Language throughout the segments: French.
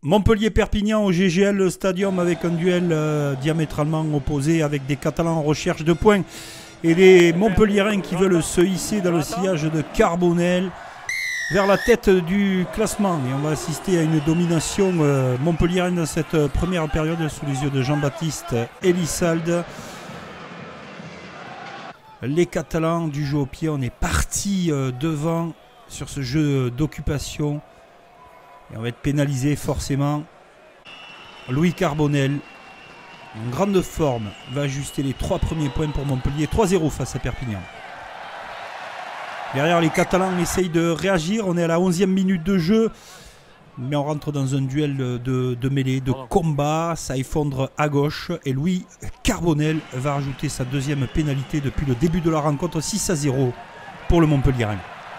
Montpellier-Perpignan au GGL Stadium avec un duel diamétralement opposé avec des Catalans en recherche de points et les Montpelliérains qui veulent se hisser dans le sillage de Carbonel vers la tête du classement. Et on va assister à une domination montpelliéraine dans cette première période sous les yeux de Jean-Baptiste Elissalde. Les Catalans du jeu au pied, on est parti devant sur ce jeu d'occupation. Et on va être pénalisé forcément. Louis Carbonel, en grande forme, va ajuster les 3 premiers points pour Montpellier. 3-0 face à Perpignan. Derrière, les Catalans essayent de réagir. On est à la 11e minute de jeu. Mais on rentre dans un duel de mêlée, de combat. Ça effondre à gauche. Et Louis Carbonel va rajouter sa deuxième pénalité depuis le début de la rencontre. 6-0 pour le Montpellierin.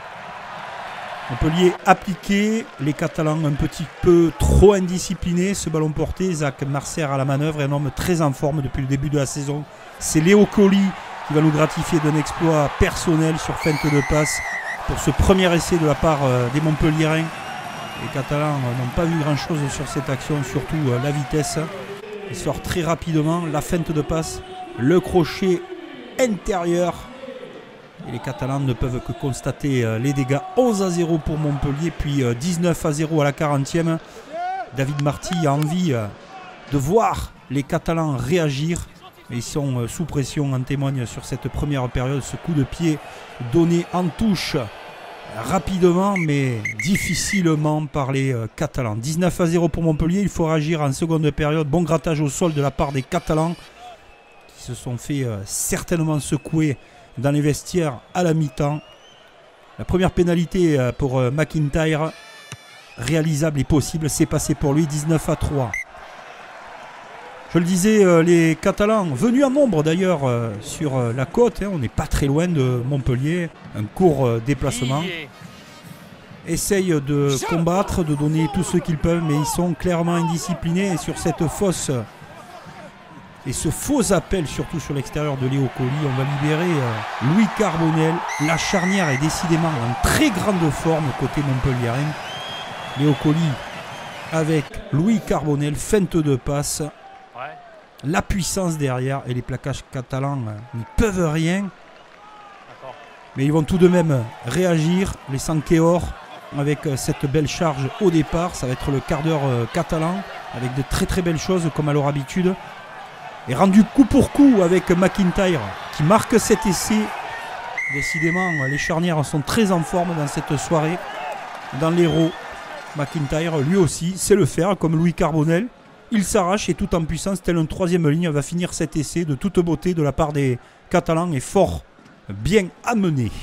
Montpellier appliqué, les Catalans un petit peu trop indisciplinés. Ce ballon porté, Zach Marcer à la manœuvre, un homme très en forme depuis le début de la saison. C'est Léo Colli qui va nous gratifier d'un exploit personnel sur feinte de passe pour ce premier essai de la part des Montpelliérains. Les Catalans n'ont pas vu grand chose sur cette action, surtout la vitesse. Il sort très rapidement, la feinte de passe, le crochet intérieur. Et les Catalans ne peuvent que constater les dégâts. 11-0 pour Montpellier, puis 19-0 à la 40e. David Marty a envie de voir les Catalans réagir. Mais ils sont sous pression, en témoigne sur cette première période. Ce coup de pied donné en touche rapidement, mais difficilement par les Catalans. 19-0 pour Montpellier, il faut réagir en seconde période. Bon grattage au sol de la part des Catalans qui se sont fait certainement secouer dans les vestiaires à la mi-temps. La première pénalité pour McIntyre, réalisable et possible, c'est passé pour lui. 19-3. Je le disais, les Catalans, venus en nombre d'ailleurs sur la côte, on n'est pas très loin de Montpellier, un court déplacement, essayent de combattre, de donner tout ce qu'ils peuvent, mais ils sont clairement indisciplinés. Et sur cette fausse et ce faux appel, surtout sur l'extérieur de Léo Colli, on va libérer Louis Carbonel. La charnière est décidément en très grande forme côté montpelliérain. Léo Colli avec Louis Carbonel, feinte de passe. La puissance derrière et les plaquages catalans n'y peuvent rien. Mais ils vont tout de même réagir. Les Sankeor avec cette belle charge au départ. Ça va être le quart d'heure catalan avec de très très belles choses comme à leur habitude. Et rendu coup pour coup avec McIntyre qui marque cet essai. Décidément, les charnières sont très en forme dans cette soirée. Dans l'héros, McIntyre, lui aussi, sait le faire comme Louis Carbonel. Il s'arrache et tout en puissance, tel une troisième ligne, va finir cet essai de toute beauté de la part des Catalans et fort bien amené.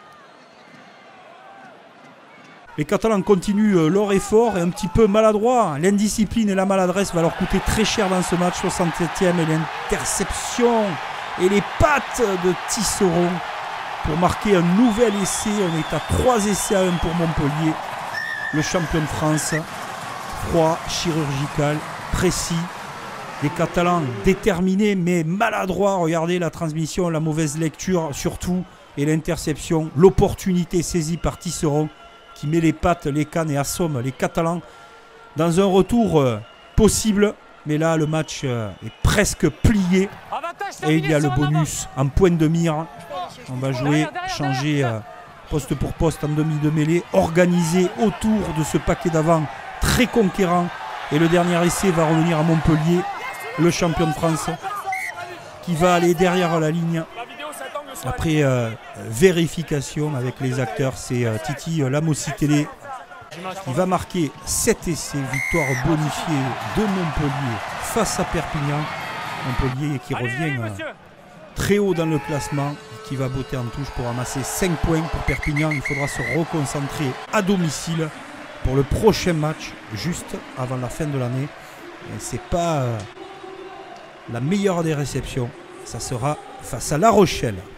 Les Catalans continuent leur effort et un petit peu maladroits. L'indiscipline et la maladresse va leur coûter très cher dans ce match. 67e et l'interception et les pattes de Tisserand pour marquer un nouvel essai. On est à 3 essais à 1 pour Montpellier. Le champion de France, froid, chirurgical, précis. Les Catalans déterminés mais maladroits. Regardez la transmission, la mauvaise lecture surtout. Et l'interception, l'opportunité saisie par Tisserand qui met les pattes, les cannes et assomme les Catalans dans un retour possible. Mais là, le match est presque plié. Et il y a le bonus en point de mire. On va jouer, changer poste pour poste en demi de mêlée. Organisé autour de ce paquet d'avant très conquérant. Et le dernier essai va revenir à Montpellier, le champion de France, qui va aller derrière la ligne. Après vérification avec les acteurs, c'est Titi Lamositélé qui va marquer cet essai. Victoire bonifiée de Montpellier face à Perpignan. Montpellier qui revient très haut dans le classement, qui va botter en touche pour ramasser 5 points pour Perpignan. Il faudra se reconcentrer à domicile pour le prochain match, juste avant la fin de l'année. C'est pas la meilleure des réceptions. Ça sera face à La Rochelle.